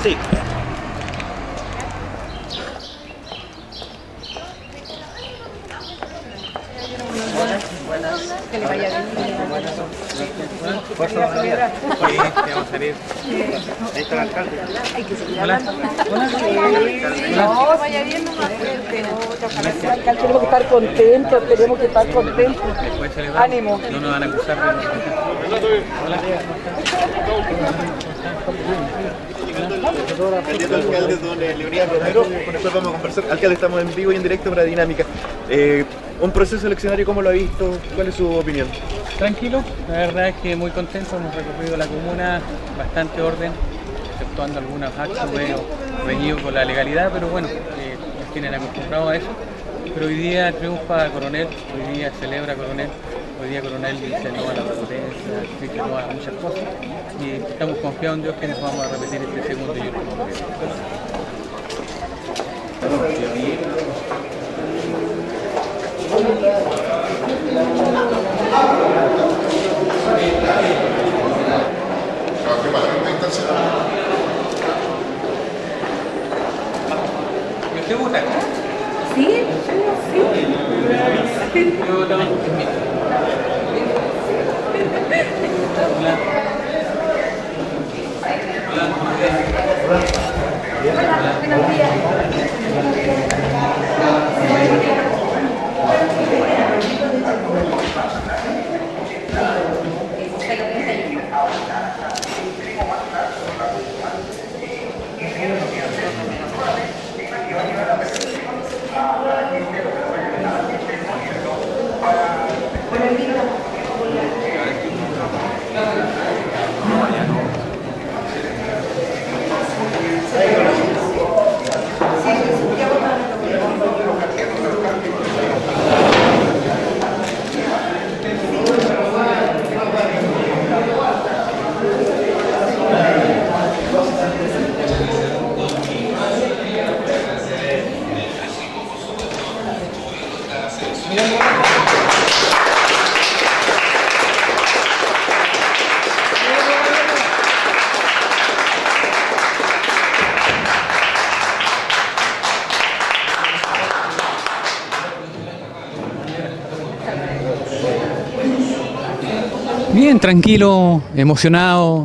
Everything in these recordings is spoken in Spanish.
Sí. Buenas. Que le vaya bien. Por favor, sí, vamos a salir. Ahí está el alcalde. Hay que seguir Hola. hablando. Hola. No, vaya bien nomás, pero tenemos que estar contentos, tenemos que estar contentos. Ánimo. No nos van a acusar de... Candidato alcalde, don Leonidas Romero, con el cual vamos a conversar. Alcalde, estamos en vivo y en directo para Dinámica. Un proceso eleccionario, ¿cómo lo ha visto? ¿Cuál es su opinión? Tranquilo, la verdad es que muy contento, hemos recorrido la comuna, bastante orden, exceptuando algunos actos medio reñidos con la legalidad, pero bueno, nos tienen acostumbrados a eso. Pero hoy día triunfa Coronel, hoy día celebra Coronel, hoy día Coronel dice no a la prepotencia, dice no a muchas cosas, y estamos confiados en Dios que nos vamos a repetir este segundo y último periodo. ¿Y usted vota? ¿Sí? Sí. Yo votaba en mí. Hola. Hola, buenos días. Bien, tranquilo, emocionado.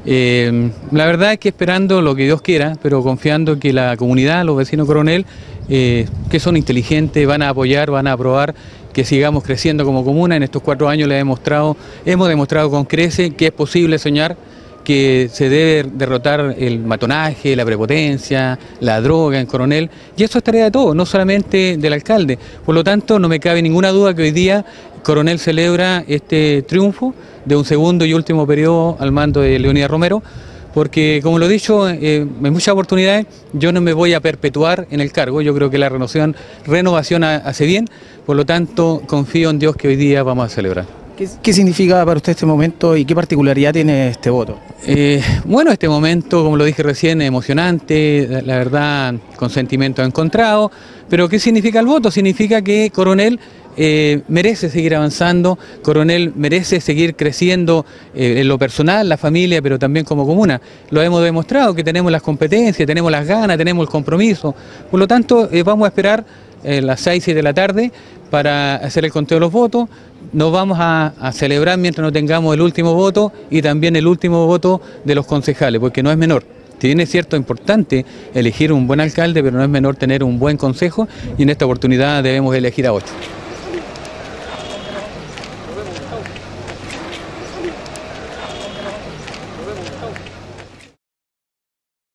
La verdad es que esperando lo que Dios quiera, pero confiando que la comunidad, los vecinos Coronel, que son inteligentes, van a apoyar, van a aprobar que sigamos creciendo como comuna. En estos 4 años hemos demostrado con creces que es posible soñar, que se debe derrotar el matonaje, la prepotencia, la droga en Coronel, y eso es tarea de todos, no solamente del alcalde. Por lo tanto, no me cabe ninguna duda que hoy día Coronel celebra este triunfo de un segundo y último periodo al mando de Leonidas Romero, porque, como lo he dicho en muchas oportunidades, yo no me voy a perpetuar en el cargo. Yo creo que la renovación hace bien, por lo tanto confío en Dios que hoy día vamos a celebrar. ¿Qué significa para usted este momento y qué particularidad tiene este voto? Bueno, este momento, como lo dije recién, es emocionante, la verdad, con sentimientos encontrados, pero ¿qué significa el voto? Significa que Coronel merece seguir avanzando, Coronel merece seguir creciendo en lo personal, la familia, pero también como comuna. Lo hemos demostrado, que tenemos las competencias, tenemos las ganas, tenemos el compromiso. Por lo tanto, vamos a esperar las 6 de la tarde para hacer el conteo de los votos. Nos vamos a celebrar mientras no tengamos el último voto y también el último voto de los concejales, porque no es menor. Si bien es cierto, es importante elegir un buen alcalde, pero no es menor tener un buen consejo, y en esta oportunidad debemos elegir a 8.